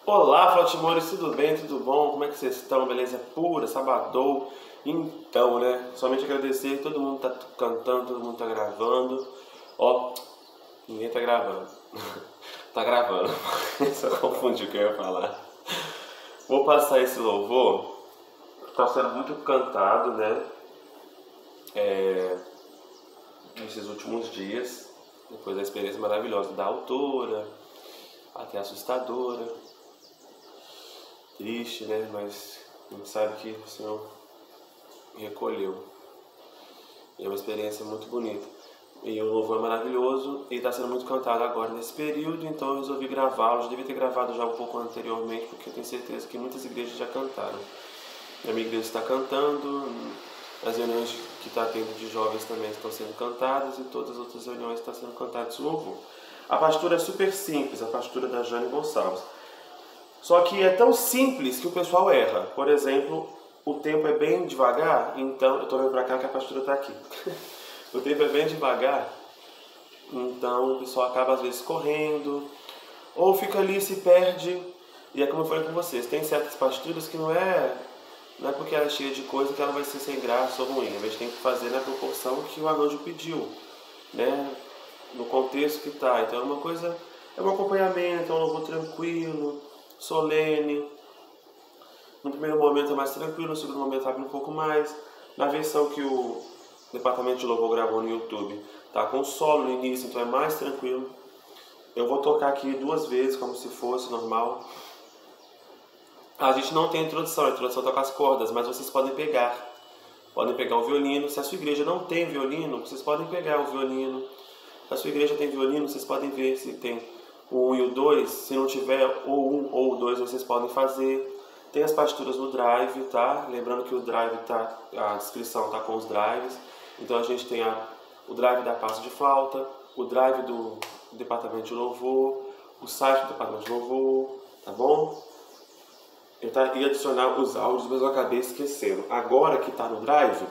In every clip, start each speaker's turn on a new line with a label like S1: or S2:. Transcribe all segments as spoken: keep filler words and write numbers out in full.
S1: Olá, Flatimores, tudo bem? Tudo bom? Como é que vocês estão? Beleza pura? Sabadou? Então, né? Somente agradecer, todo mundo tá cantando, todo mundo tá gravando. Ó, ninguém tá gravando. Tá gravando. Só confundi o que eu ia falar. Vou passar esse louvor. Tá sendo muito cantado, né? É, nesses últimos dias. Depois da experiência maravilhosa da autora, até assustadora. Triste, né? Mas a gente sabe que o Senhor recolheu. E é uma experiência muito bonita. E o louvor é maravilhoso e está sendo muito cantado agora nesse período, então eu resolvi gravá-lo. Eu devia ter gravado já um pouco anteriormente, porque eu tenho certeza que muitas igrejas já cantaram. A minha igreja está cantando, as reuniões que está tendo de jovens também estão sendo cantadas e todas as outras reuniões estão sendo cantadas louvor. A pastura é super simples, a pastura da Jane Gonçalves. Só que é tão simples que o pessoal erra. Por exemplo, o tempo é bem devagar, então... Eu estou olhando para cá que a pastura está aqui. O tempo é bem devagar, então o pessoal acaba às vezes correndo, ou fica ali e se perde. E é como eu falei com vocês, tem certas pasturas que não é, não é porque ela é cheia de coisa que ela vai ser sem graça ou ruim. A gente tem que fazer na proporção que o arranjo pediu, né? No contexto que está. Então é uma coisa, é um acompanhamento, é um louvor tranquilo, solene. No primeiro momento é mais tranquilo, no segundo momento abre um pouco mais. Na versão que o departamento de louvor gravou no YouTube, tá com solo no início, então é mais tranquilo. Eu vou tocar aqui duas vezes, como se fosse normal. A gente não tem introdução, a introdução tá com as cordas, mas vocês podem pegar. Podem pegar o violino. Se a sua igreja não tem violino, vocês podem pegar o violino. Se a sua igreja tem violino, vocês podem ver se tem o um e o dois. Se não tiver ou um ou o dois, vocês podem fazer. Tem as partituras no Drive, tá? Lembrando que o Drive tá, a descrição tá com os drives. Então a gente tem a, o Drive da pasta de flauta, o Drive do departamento de louvor, o site do departamento de louvor, tá bom? Eu tá, ia adicionar os áudios, mas eu acabei esquecendo. Agora que tá no Drive,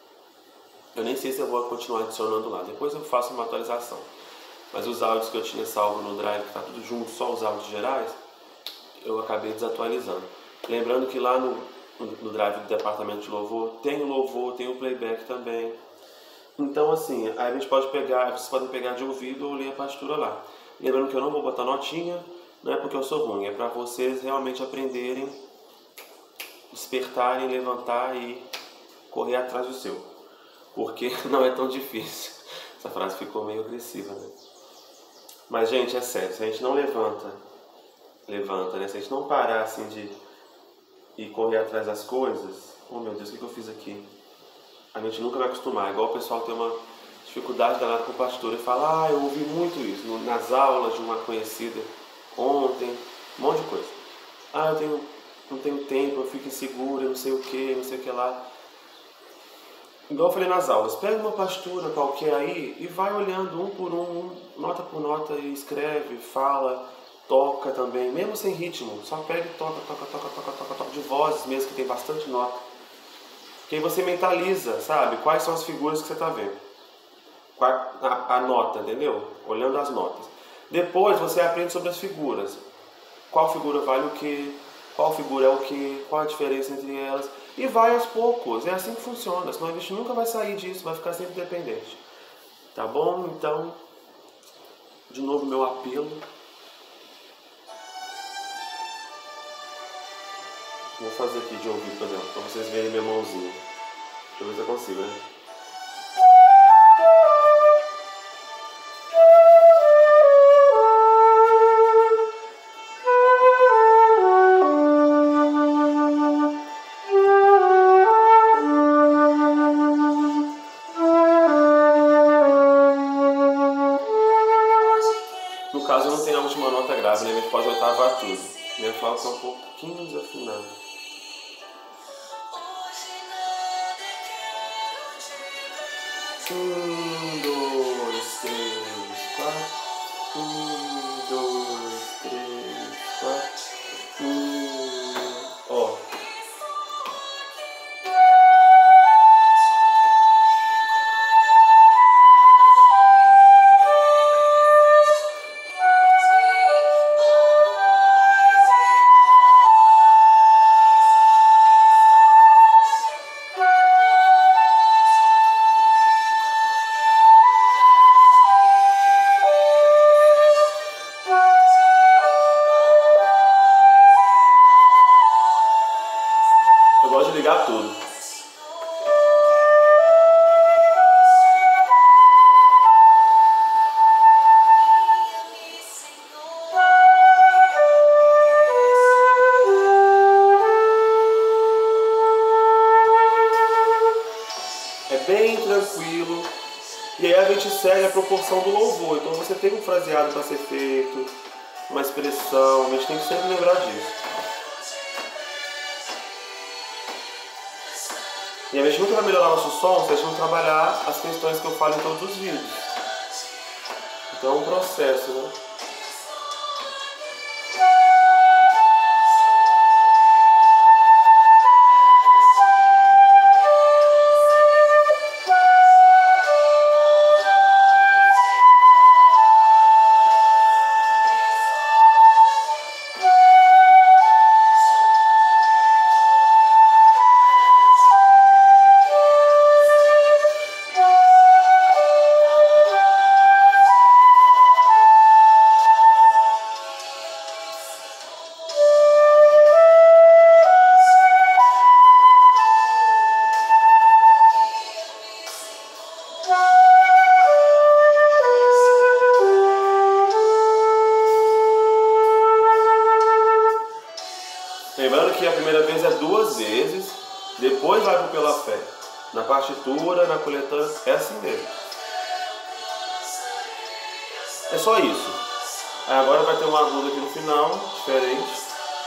S1: eu nem sei se eu vou continuar adicionando lá. Depois eu faço uma atualização. Mas os áudios que eu tinha salvo no Drive, que tá tudo junto, só os áudios gerais, eu acabei desatualizando. Lembrando que lá no, no Drive do departamento de louvor tem o louvor, tem o playback também. Então assim, aí a gente pode pegar, vocês podem pegar de ouvido ou ler a partitura lá. Lembrando que eu não vou botar notinha, não é porque eu sou ruim, é para vocês realmente aprenderem, despertarem, levantar e correr atrás do seu. Porque não é tão difícil. Essa frase ficou meio agressiva, né? Mas gente, é sério, se a gente não levanta, levanta, né? Se a gente não parar assim de ir correr atrás das coisas, oh meu Deus, o que eu fiz aqui? A gente nunca vai acostumar. Igual o pessoal tem uma dificuldade danada com o pastor e fala, ah, eu ouvi muito isso nas aulas de uma conhecida ontem, um monte de coisa. Ah, eu tenho, não tenho tempo, eu fico insegura, não sei o que, não sei o que lá. Igual eu falei nas aulas, pega uma pastura qualquer aí e vai olhando um por um, nota por nota, e escreve, fala, toca também, mesmo sem ritmo. Só pega e toca, toca, toca, toca, toca, toca, de vozes mesmo, que tem bastante nota. Porque aí você mentaliza, sabe? Quais são as figuras que você está vendo. A, a nota, entendeu? Olhando as notas. Depois você aprende sobre as figuras. Qual figura vale o quê? Qual figura é o quê? Qual a diferença entre elas? E vai aos poucos. É assim que funciona. Senão a gente nunca vai sair disso. Vai ficar sempre dependente. Tá bom? Então, de novo meu apelo. Vou fazer aqui de ouvido, por exemplo, para vocês verem minha mãozinha. Deixa eu ver se eu consigo, né? No caso, eu não tenho a última nota grave, né? A gente pode oitavar tudo. Minha flauta é um pouquinho desafinada. Um, dois, três, quatro. Um, dois, três, quatro. Um. Ó. gente segue a proporção do louvor. Então você tem um fraseado para ser feito, uma expressão, a gente tem que sempre lembrar disso. E a gente nunca vai melhorar nosso som se a gente não trabalhar as questões que eu falo em todos os vídeos. Então é um processo, né? Lembrando que a primeira vez é duas vezes, depois vai pro Pela Fé. Na partitura, na coletânea, é assim mesmo. É só isso. Aí agora vai ter um agudo aqui no final, diferente.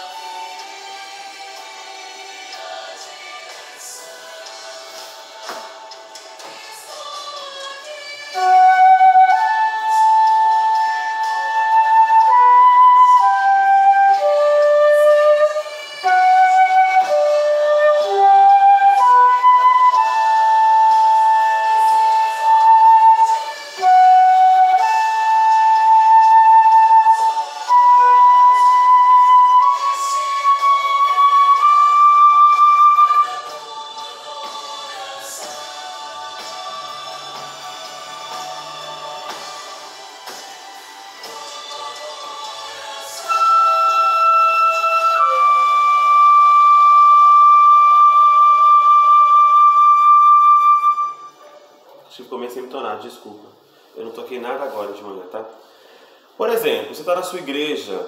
S1: Acho que comecei a me tornar, desculpa. Eu não toquei nada agora de manhã, tá? Por exemplo, você está na sua igreja,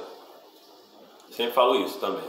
S1: sempre falo isso também.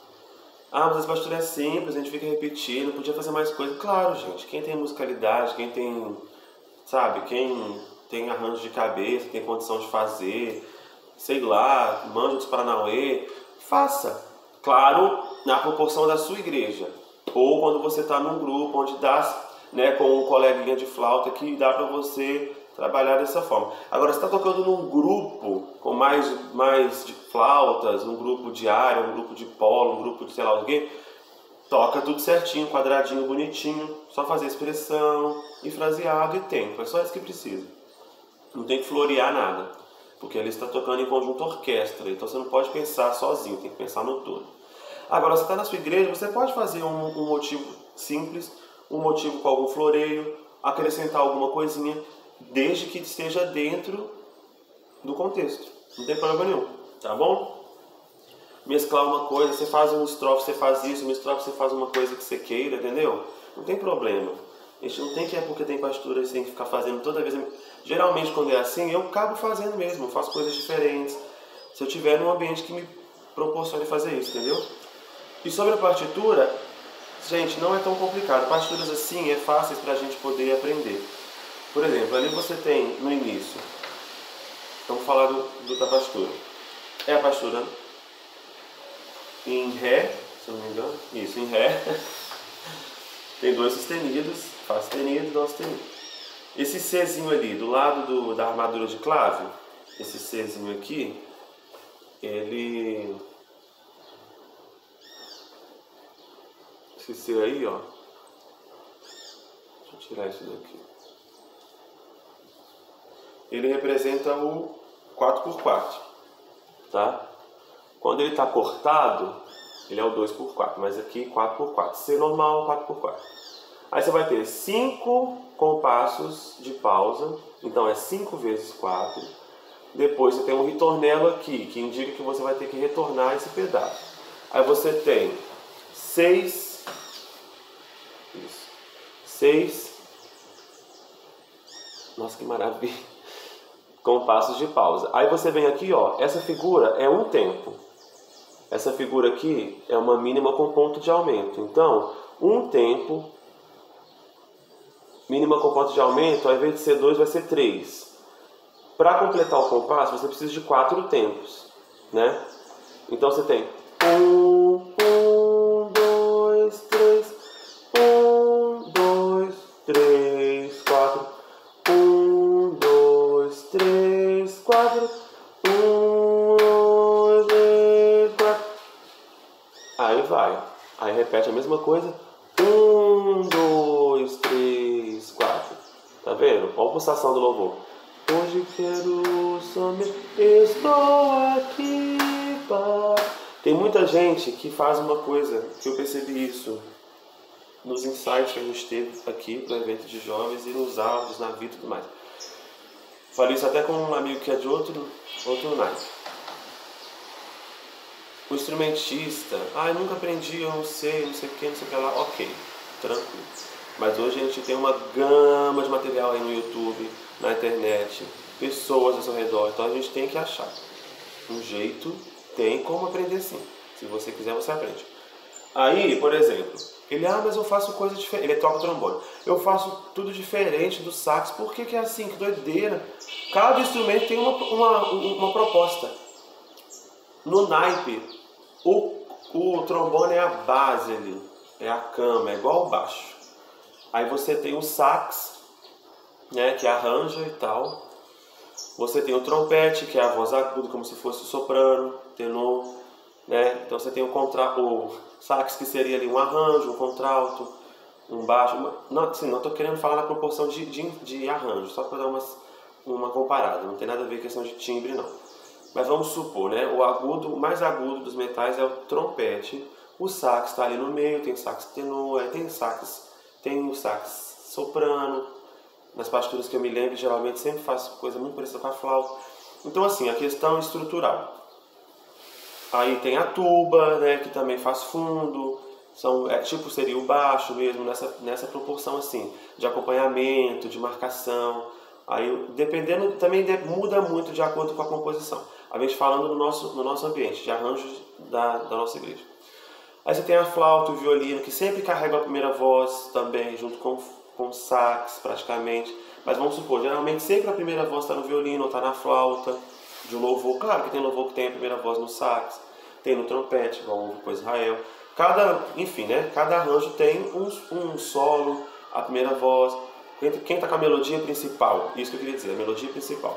S1: Ah, mas essa partitura é simples, a gente fica repetindo, podia fazer mais coisa. Claro, gente, quem tem musicalidade, quem tem, sabe, quem tem arranjo de cabeça, tem condição de fazer, sei lá, manja dos Paranauê, faça. Claro, na proporção da sua igreja. Ou quando você está num grupo onde dá, né, com um coleguinha de flauta que dá para você trabalhar dessa forma. Agora, você está tocando num grupo com mais, mais de flautas, um grupo de área, um grupo de polo, um grupo de sei lá o quê, toca tudo certinho, quadradinho, bonitinho, só fazer expressão e fraseado e tempo, é só isso que precisa. Não tem que florear nada, porque ali você está tocando em conjunto orquestra, então você não pode pensar sozinho, tem que pensar no todo. Agora, você está na sua igreja, você pode fazer um, um motivo simples, um motivo com algum floreio, acrescentar alguma coisinha, desde que esteja dentro do contexto. Não tem problema nenhum, tá bom? Mesclar uma coisa, você faz um estrofe, você faz isso, uma estrofe, você faz uma coisa que você queira, entendeu? Não tem problema. A gente não tem que é porque tem partitura, você tem que ficar fazendo toda vez. Geralmente, quando é assim, eu acabo fazendo mesmo, eu faço coisas diferentes. Se eu tiver num ambiente que me proporcione fazer isso, entendeu? E sobre a partitura, gente, não é tão complicado. Partituras assim é fáceis para a gente poder aprender. Por exemplo, ali você tem no início, vamos falar do, do, da partitura. É a partitura em Ré, se eu não me engano. Isso, em Ré. Tem dois sustenidos, Fá sustenido e Dó sustenido. Esse Czinho ali, do lado do, da armadura de clave, esse Czinho aqui, ele... Esse C aí, ó. Deixa eu tirar isso daqui. Ele representa o quatro por quatro, tá? Quando ele está cortado, ele é o dois por quatro, mas aqui quatro por quatro. C normal, quatro por quatro. Aí você vai ter cinco compassos de pausa, então é cinco vezes quatro. Depois você tem um ritornelo aqui, que indica que você vai ter que retornar esse pedaço. Aí você tem seis, isso, seis, nossa que maravilha, compassos de pausa. Aí você vem aqui, ó, essa figura é um tempo. Essa figura aqui é uma mínima com ponto de aumento. Então, um tempo mínima com ponto de aumento, ao invés de ser dois, vai ser três. Para completar o compasso, você precisa de quatro tempos, né? Então você tem um, um, dois, três, um, dois, três, quatro, um, dois, três, quatro, um, dois, três, quatro. Aí vai. Aí repete a mesma coisa. Um, dois, três, quatro. Tá vendo? Olha a pulsação do louvor. Hoje quero somente, estou aqui para... Tem muita gente que faz uma coisa, que eu percebi isso nos insights que a gente teve aqui para o evento de jovens e nos áudios, na vida e tudo mais. Falei isso até com um amigo que é de outro, outro naipe. O instrumentista, ah, eu nunca aprendi, eu não sei, não sei o que, não sei o que lá. Ok, tranquilo. Mas hoje a gente tem uma gama de material aí no YouTube, na internet, pessoas ao seu redor. Então a gente tem que achar um jeito, tem como aprender sim. Se você quiser, você aprende. Aí, por exemplo, ele, ah, mas eu faço coisa diferente. Ele toca trombone. Eu faço tudo diferente do sax. Por que que é assim? Que doideira. Cada instrumento tem uma, uma, uma proposta. No naipe, o, o trombone é a base ali. É a cama, é igual o baixo. Aí você tem o sax, né, que arranja e tal. Você tem o trompete, que é a voz aguda, como se fosse o soprano, tenor, né? Então você tem o, contra... o sax, que seria ali um arranjo, um contralto, um baixo. Uma... Não, assim, não estou querendo falar na proporção de, de, de arranjo, só para dar uma, uma comparada. Não tem nada a ver com questão de timbre, não. Mas vamos supor, né? O agudo, o mais agudo dos metais é o trompete. O sax está ali no meio, tem sax tenor, tem sax, tem o sax soprano. Nas partituras que eu me lembro, geralmente sempre faço coisa muito parecida com a flauta. Então, assim, a questão estrutural. Aí tem a tuba, né, que também faz fundo. São, é, tipo, seria o baixo mesmo, nessa, nessa proporção, assim, de acompanhamento, de marcação. Aí, dependendo, também muda muito de acordo com a composição. A gente falando no nosso, no nosso ambiente, de arranjos da, da nossa igreja. Aí você tem a flauta, o violino, que sempre carrega a primeira voz também, junto com com sax, praticamente. Mas vamos supor, geralmente sempre a primeira voz está no violino ou está na flauta, de um louvor. Claro que tem louvor que tem a primeira voz no sax, tem no trompete, igual houve com Israel. Cada, enfim, né? Cada arranjo tem um, um solo, a primeira voz. Quem está com a melodia principal, isso que eu queria dizer, a melodia principal.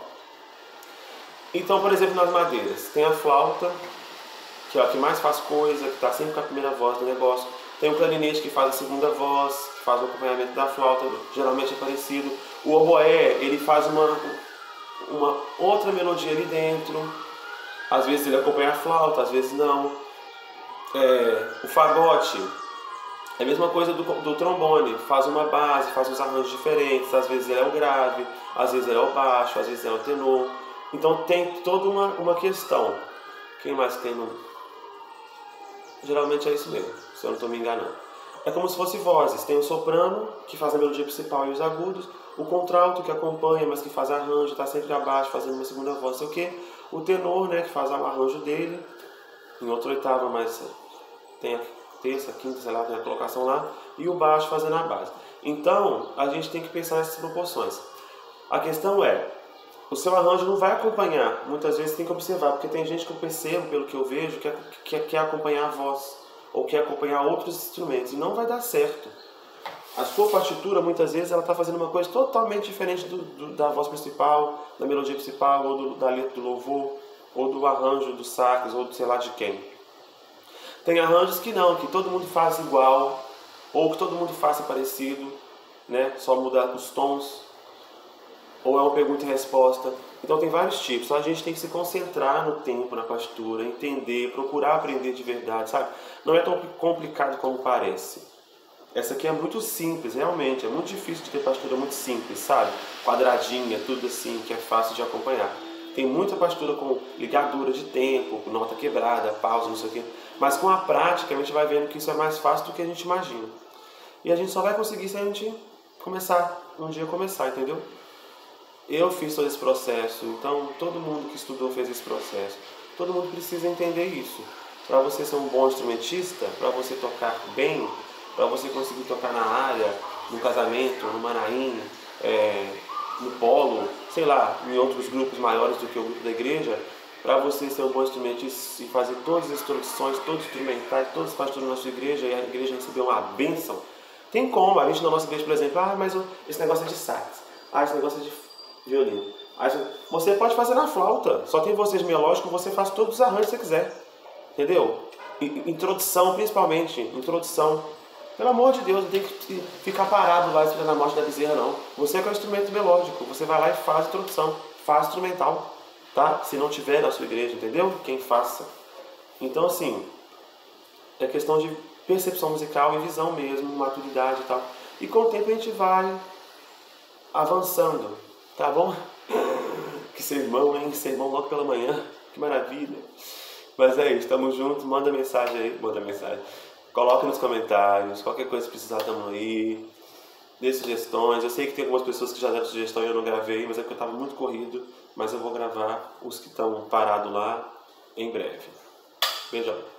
S1: Então, por exemplo, nas madeiras, tem a flauta, que é a que mais faz coisa, que está sempre com a primeira voz do negócio. Tem o clarinete que faz a segunda voz, que faz o acompanhamento da flauta, geralmente é parecido. O oboé, ele faz uma, uma outra melodia ali dentro. Às vezes ele acompanha a flauta, às vezes não. É, o fagote é a mesma coisa do, do trombone, faz uma base, faz uns arranjos diferentes. Às vezes ele é o grave, às vezes ele é o baixo, às vezes é o tenor. Então tem toda uma, uma questão. Quem mais tem no... Geralmente é isso mesmo, se eu não estou me enganando. É como se fosse vozes. Tem o soprano, que faz a melodia principal e os agudos. O contralto, que acompanha, mas que faz arranjo, está sempre abaixo, fazendo uma segunda voz, sei o quê. O tenor, né, que faz o arranjo dele, em outra oitava, mas tem a terça, quinta, sei lá, tem a colocação lá. E o baixo fazendo a base. Então, a gente tem que pensar nessas proporções. A questão é, o seu arranjo não vai acompanhar. Muitas vezes tem que observar, porque tem gente que eu percebo, pelo que eu vejo, que quer, quer acompanhar a voz, ou quer acompanhar outros instrumentos, e não vai dar certo. A sua partitura, muitas vezes, ela está fazendo uma coisa totalmente diferente do, do, da voz principal, da melodia principal, ou do, da letra do louvor, ou do arranjo do sax, ou do sei lá de quem. Tem arranjos que não, que todo mundo faz igual, ou que todo mundo faça parecido, né? Só muda os tons. Ou é uma pergunta e resposta. Então tem vários tipos. Então a gente tem que se concentrar no tempo, na partitura, entender, procurar aprender de verdade, sabe? Não é tão complicado como parece. Essa aqui é muito simples, realmente. É muito difícil de ter partitura muito simples, sabe? Quadradinha, tudo assim, que é fácil de acompanhar. Tem muita partitura com ligadura de tempo, nota quebrada, pausa, não sei o quê. Mas com a prática a gente vai vendo que isso é mais fácil do que a gente imagina. E a gente só vai conseguir se a gente começar, um dia começar, entendeu? Eu fiz todo esse processo, então todo mundo que estudou fez esse processo. Todo mundo precisa entender isso. Para você ser um bom instrumentista, para você tocar bem, para você conseguir tocar na área, no casamento, no Manaim, é, no polo, sei lá, em outros grupos maiores do que o grupo da igreja, para você ser um bom instrumentista e fazer todas as introduções, todos os instrumentais, todos os pastores na sua igreja e a igreja receber uma bênção. Tem como, a gente na nossa igreja, por exemplo, ah, mas esse negócio é de sax, ah, esse negócio é de violino. Ah, você pode fazer na flauta, só tem vocês melódicos, você faz todos os arranjos que você quiser, entendeu? Introdução, principalmente, introdução. Pelo amor de Deus, não tem que ficar parado lá esperando a morte da bezerra, não. Você é com o instrumento melódico, você vai lá e faz a introdução, faz instrumental, tá? Se não tiver na sua igreja, entendeu? Quem faça. Então, assim, é questão de percepção musical e visão mesmo, maturidade e tal. E com o tempo a gente vai avançando, tá bom? Que sermão, hein? Sermão logo pela manhã, que maravilha. Mas é isso, estamos juntos, manda mensagem aí, manda mensagem. Coloca nos comentários, qualquer coisa que precisar, estamos aí. Dê sugestões, eu sei que tem algumas pessoas que já deram sugestão e eu não gravei, mas é porque eu estava muito corrido. Mas eu vou gravar os que estão parados lá em breve. Beijão.